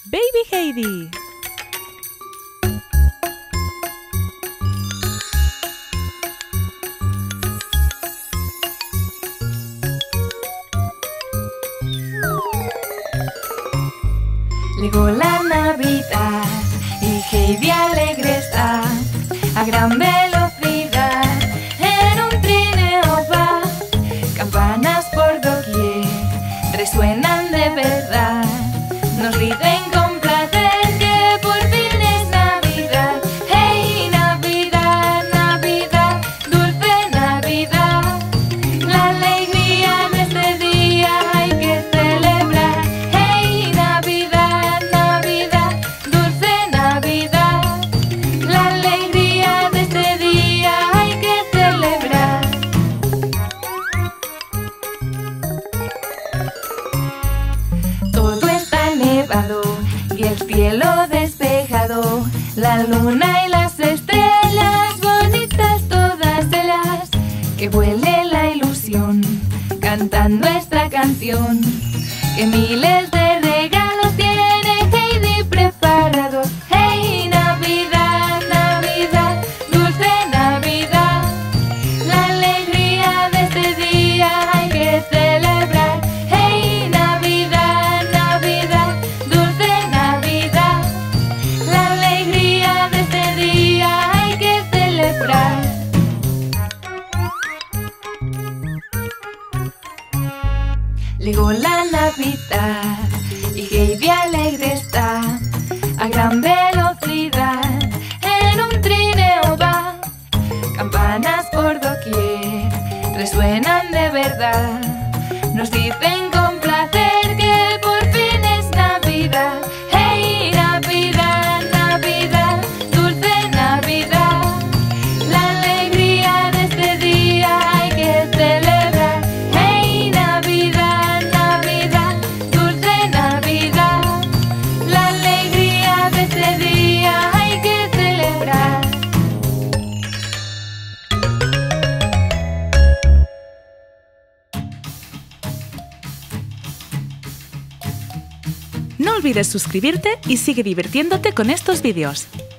Baby Heidi. Llegó la Navidad y Heidi alegre está, a gran velocidad en un trineo va. Campanas por doquier resuenan de verdad, nos dicen con placer que por fin es Navidad. ¡Hey, Navidad, Navidad, dulce Navidad! La alegría de este día hay que celebrar. ¡Hey, Navidad, Navidad, dulce Navidad! La alegría de este día hay que celebrar. Todo está nevado y el cielo despejado, la luna y las estrellas bonitas todas ellas, que vuele la ilusión cantando esta canción, que miles de regalos tiene Heidi preparados. ¡Hey, Navidad, Navidad, dulce Navidad! La alegría de este día hay que celebrar. ¡Hey, Navidad, Navidad, dulce Navidad! La alegría de este día hay que celebrar. Llegó la Navidad y Heidi alegre está, a gran velocidad en un trineo va. Campanas por doquier resuenan de verdad, nos dicen con placer que por fin es Navidad. ¡Hey, Navidad, Navidad, dulce Navidad! La alegría de este día hay que celebrar. ¡Hey, Navidad, Navidad, dulce Navidad! La alegría de este día hay que celebrar. No olvides suscribirte y sigue divirtiéndote con estos vídeos.